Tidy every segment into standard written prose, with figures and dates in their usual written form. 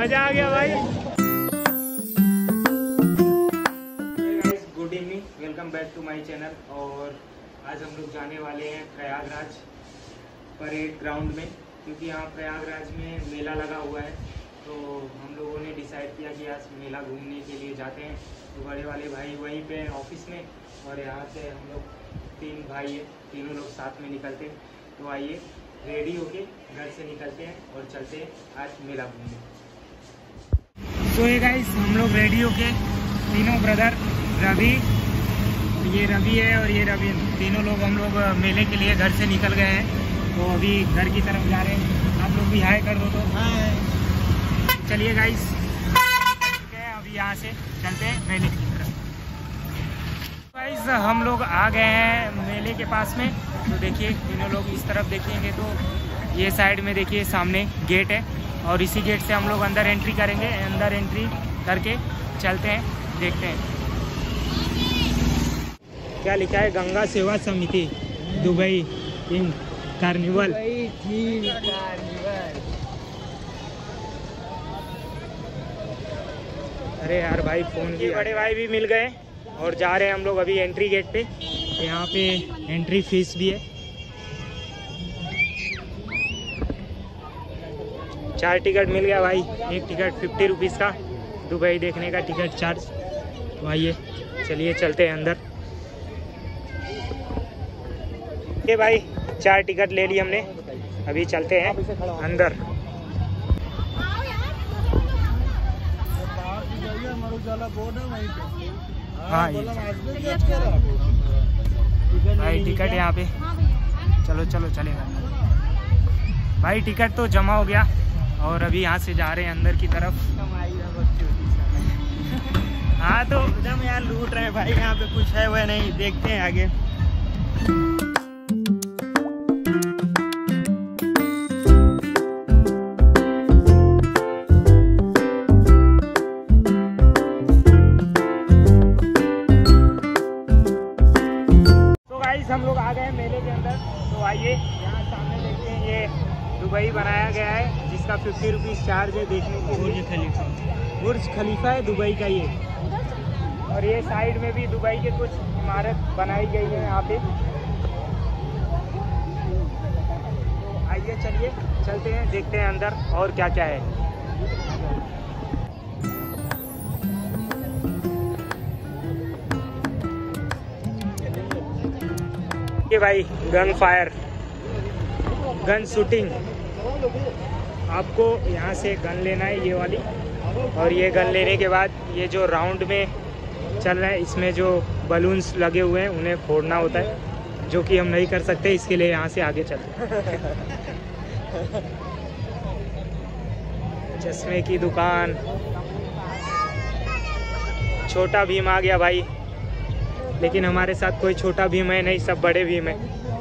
मजा आ गया भाई। Good evening, welcome back to my channel. और आज हम लोग जाने वाले हैं प्रयागराज परेड ग्राउंड में, क्योंकि यहाँ प्रयागराज में मेला लगा हुआ है। तो हम लोगों ने डिसाइड किया कि आज मेला घूमने के लिए जाते हैं। तो बड़े वाले भाई वहीं पे ऑफिस में, और यहाँ से हम लोग 3 भाई हैं, तीनों लोग साथ में निकलते हैं। तो आइए रेडी होके घर से निकलते हैं और चलते हैं आज मेला घूमने। तो ये गाइस हम लोग रेडी होके तीनों ब्रदर, रवि, ये रवि है और ये रवि, तीनों लोग हम लोग मेले के लिए घर से निकल गए हैं। तो अभी घर की तरफ जा रहे हैं। आप लोग भी हाय कर दो। तो हाय। चलिए गाइस, अभी यहाँ से चलते हैं मेले की तरफ। गाइस हम लोग आ गए हैं मेले के पास में। तो देखिए तीनों लोग इस तरफ देखेंगे तो ये साइड में देखिए सामने गेट है, और इसी गेट से हम लोग अंदर एंट्री करेंगे। अंदर एंट्री करके चलते हैं, देखते हैं क्या लिखा है। गंगा सेवा समिति दुबई इन कार्निवल। अरे यार भाई फोन की। बड़े भाई भी मिल गए और जा रहे हैं हम लोग अभी एंट्री गेट पे। यहाँ पे एंट्री फीस भी है। 4 टिकट मिल गया भाई। एक टिकट 50 रुपीज़ का, दुबई देखने का टिकट चार्ज। तो आइए चलिए चलते हैं अंदर। ये भाई 4 टिकट ले ली हमने, अभी चलते हैं अंदर। हाँ भाई टिकट यहाँ पे। चलो चलो चलेगा भाई। टिकट तो जमा हो गया और अभी यहाँ से जा रहे हैं अंदर की तरफ। हाँ तो एकदम यार लूट रहे हैं भाई, यहाँ पे कुछ है वह नहीं, देखते हैं आगे। हम लोग आ गए मेले के अंदर। तो आइए यहाँ सामने देखते हैं, ये दुबई बनाया गया है जिसका 50 रुपीज़ चार्ज है देखने के लिए। बुर्ज खलीफा है दुबई का ये। और ये साइड में भी दुबई के कुछ इमारत बनाई गई है यहाँ पे। तो आइए चलिए चलते हैं, देखते हैं अंदर और क्या क्या है। ये भाई गन फायर, गन शूटिंग। आपको यहाँ से गन लेना है ये वाली, और ये गन लेने के बाद ये जो राउंड में चल रहा है इसमें जो बलून्स लगे हुए हैं उन्हें फोड़ना होता है, जो कि हम नहीं कर सकते। इसके लिए यहाँ से आगे चलते हैं। चश्मे की दुकान, छोटा भीम आ गया भाई, लेकिन हमारे साथ कोई छोटा भीम है नहीं, सब बड़े भीम है।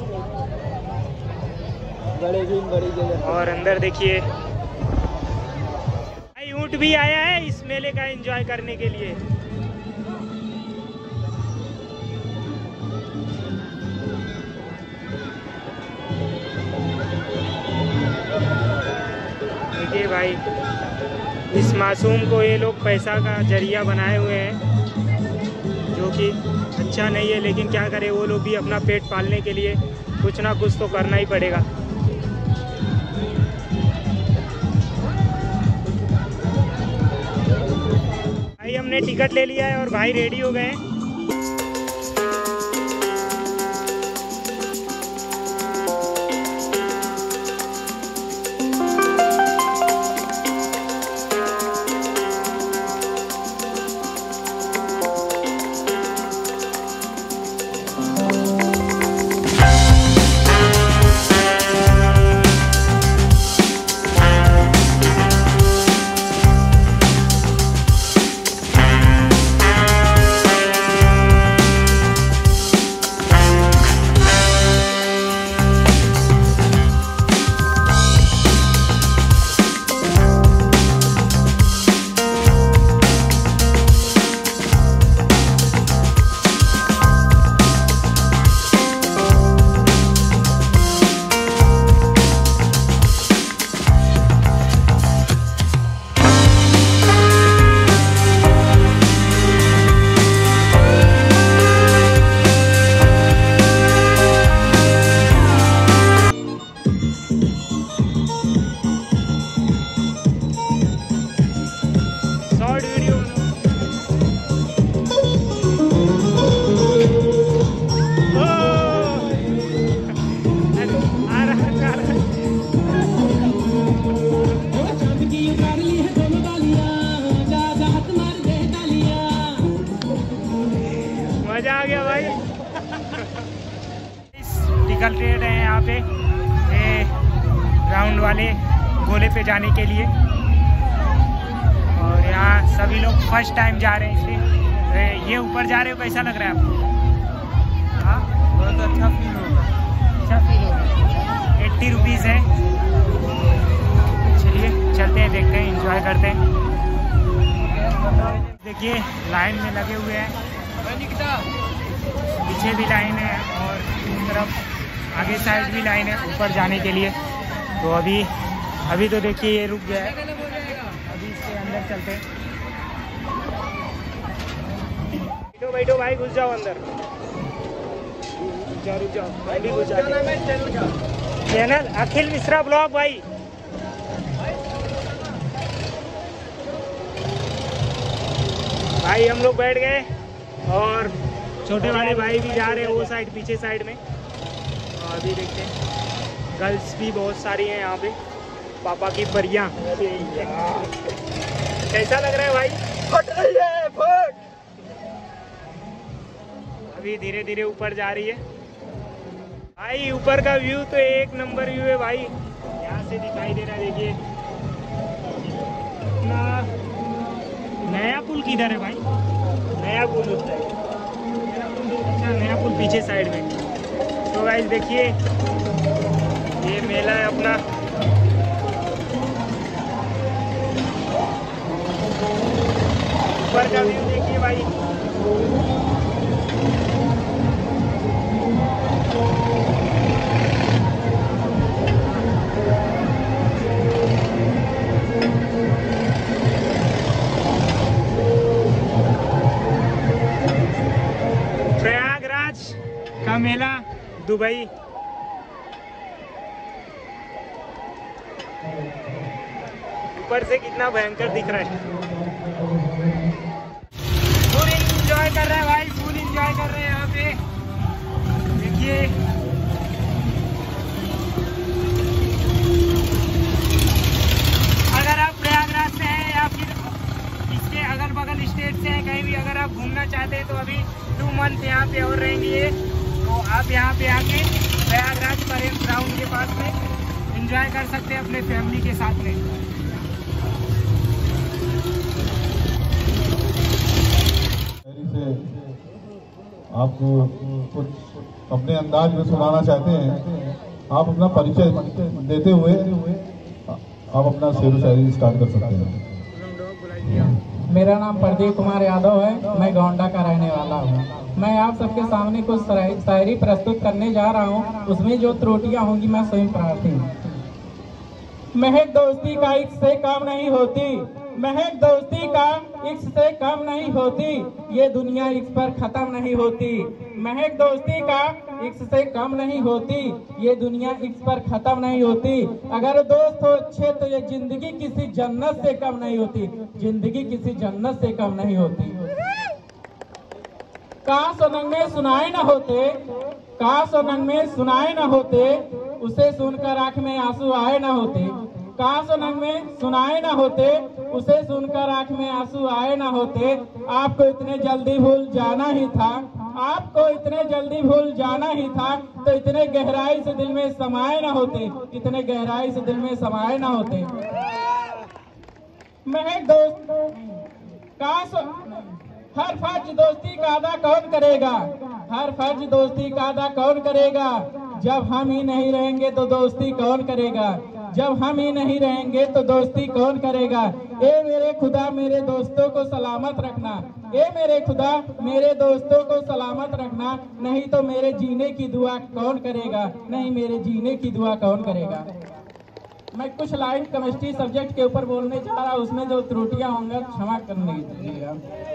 बड़े भीम बड़ी जगह। और अंदर देखिए भाई ऊंट भी आया है इस मेले का एंजॉय करने के लिए। देखिए भाई, इस मासूम को ये लोग पैसा का जरिया बनाए हुए हैं, जो कि अच्छा नहीं है, लेकिन क्या करें, वो लोग भी अपना पेट पालने के लिए कुछ ना कुछ तो करना ही पड़ेगा। भाई हमने टिकट ले लिया है और भाई रेडी हो गए हैं। निकलते रहे हैं यहाँ पे ये ग्राउंड वाले गोले पे जाने के लिए। और यहाँ सभी लोग फर्स्ट टाइम जा रहे हैं इसलिए। ये ऊपर जा रहे हो, कैसा लग रहा है आपको? हाँ, बहुत अच्छा फील होगा। अच्छा फील होगा। 80 रुपीज़ है। चलिए चलते हैं, देखते हैं, एंजॉय करते हैं। देखिए लाइन में लगे हुए हैं, पीछे भी लाइन है और इस तरफ आगे साइड भी लाइन है ऊपर जाने के लिए। तो अभी तो देखिए ये रुक गया है, अभी इसके अंदर चलते हैं। बैठो भाई, घुस जाओ अंदर, रुक जाओ भाई, भी घुस जाओ। चैनल अखिल मिश्रा ब्लॉग भाई। भाई हम लोग बैठ गए और छोटे वाले भाई भी जा रहे हैं वो साइड, पीछे साइड में। और अभी देखते हैं, गर्ल्स भी बहुत सारी हैं यहाँ पे, पापा की परियां। कैसा लग रहा है भाई? फट रही है, फट। अभी धीरे धीरे ऊपर जा रही है भाई। ऊपर का व्यू तो एक नंबर व्यू है भाई, यहाँ से दिखाई दे रहा है। देखिए नया पुल किधर है भाई? नया पुल होता है, अच्छा नया पुल पीछे साइड में। तो गाइस देखिए ये मेला है अपना। ऊपर का व्यू देखिए भाई। प्रयागराज का मेला दुबई। ऊपर से कितना भयंकर दिख रहा है। फुल एंजॉय कर रहे हैं भाई, फुल एंजॉय कर रहे हैं यहाँ पे। देखिए अगर आप प्रयागराज से हैं या फिर इसके अगल बगल स्टेट से हैं, कहीं भी अगर आप घूमना चाहते हैं तो अभी 2 मंथ यहाँ पे और रहेंगे। तो आप यहाँ पे आके प्रयागराज परेड ग्राउंड के पास में एंजॉय कर सकते हैं अपने फैमिली के साथ में। आपको कुछ अपने अंदाज में सुनाना चाहते हैं, आप अपना परिचय देते हुए आप अपना शेर शायरी स्टार्ट कर सकते हैं। मेरा नाम प्रदीप कुमार यादव है, मैं गोंडा का रहने वाला हूँ। मैं आप सबके सामने कुछ शायरी प्रस्तुत करने जा रहा हूँ, उसमें जो त्रुटियाँ होंगी मैं स्वयं प्रार्थी हूँ। महक दोस्ती का इश्क से कम नहीं होती, महक दोस्ती का इश्क से कम नहीं होती, ये दुनिया इश्क पर खत्म नहीं होती। महक दोस्ती का इश्क से कम नहीं होती, ये दुनिया इश्क पर खत्म नहीं होती। अगर दोस्त हो अच्छे तो ये जिंदगी किसी जन्नत से कम नहीं होती, जिंदगी किसी जन्नत से कम नहीं होती। काश वो नगमे सुनाए न होते, काश वो नगमे सुनाए न होते, उसे सुनकर आंख में आंसू आए न होते। काश वो नगमे सुनाए न होते, उसे सुनकर आंख में आंसू आए न होते। आपको इतने जल्दी भूल जाना ही था, आपको इतने जल्दी भूल जाना ही था, तो इतने गहराई से दिल में समाये न होते, इतने गहराई से दिल में समाये न होते। महक दोस्त काश हर फर्ज दोस्ती का अदा कौन करेगा, हर फर्ज दोस्ती का अदा कौन करेगा। जब हम ही नहीं रहेंगे तो दोस्ती कौन करेगा, जब हम ही नहीं रहेंगे तो दोस्ती कौन करेगा। ए मेरे खुदा मेरे दोस्तों को सलामत रखना, ए मेरे खुदा मेरे दोस्तों को सलामत रखना, नहीं तो मेरे जीने की दुआ कौन करेगा, नहीं मेरे जीने की दुआ कौन करेगा। मैं कुछ लाइन केमिस्ट्री सब्जेक्ट के ऊपर बोलने जा रहा हूँ, उसमें जो त्रुटियां होंगी क्षमा करने दीजिएगा।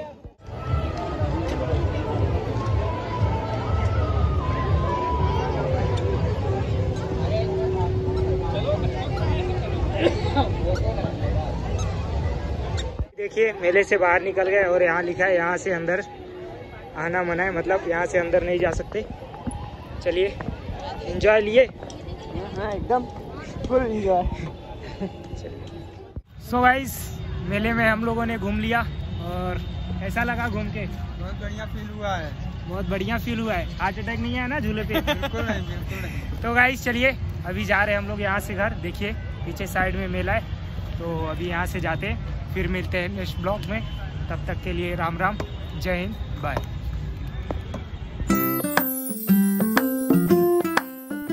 देखिए मेले से बाहर निकल गए और यहाँ लिखा है यहाँ से अंदर आना मना है, मतलब यहाँ से अंदर नहीं जा सकते। चलिए एंजॉय लिए। हाँ एकदम फुल एंजॉय। सो गाइस मेले में हम लोगों ने घूम लिया और ऐसा लगा घूम के बहुत बढ़िया फील हुआ है। बहुत बढ़िया फील हुआ है। हार्ट अटैक नहीं आया ना झूले पे? बिल्कुल नहीं। तो गाइस चलिए अभी जा रहे हैं हम लोग यहाँ से घर। देखिए पीछे साइड में मेला है, तो अभी यहाँ से जाते हैं, फिर मिलते हैं नेक्स्ट ब्लॉग में। तब तक के लिए राम राम, जय हिंद, बाय।